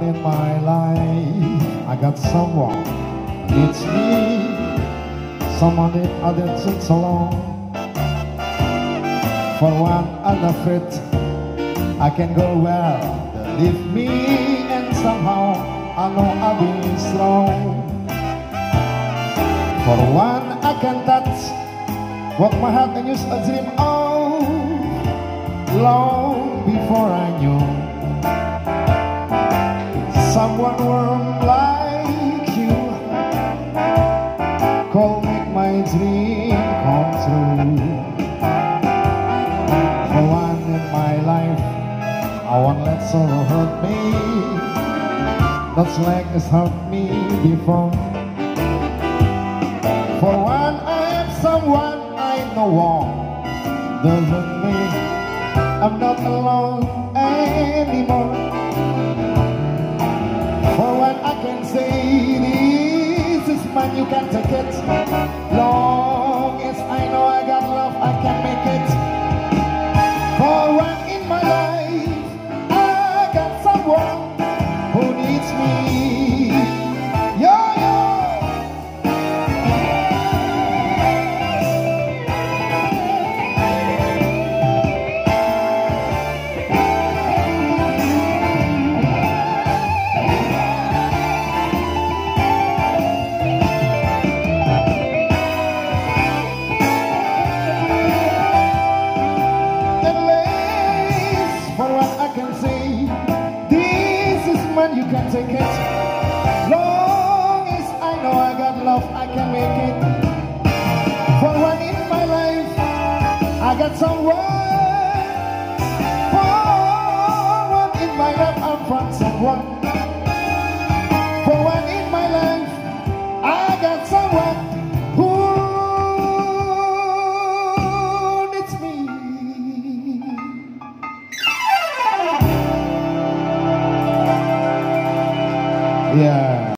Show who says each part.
Speaker 1: in my life, I got someone who needs me, someone that I didn't sit so long. For one unafraid, I can go where they leave me, and somehow I know I'll be strong. For one I can touch what my heart and used to dream of long before I knew someone warm like you could make my dream come true. For one in my life, I won't let sorrow hurt me, that's like it's hurt me before. For one I have someone I know wrong doesn't mean I'm not alone anymore. For one I can say this is mine, you can take it. Long as I know I got love, I can make it. For one in my life, I got someone who needs me. Yo, yo. You can take it. Long as I know I got love, I can make it. For one in my life, I got someone. For one in my life, I'm from someone. For one in my life, I got someone who needs me. Yeah.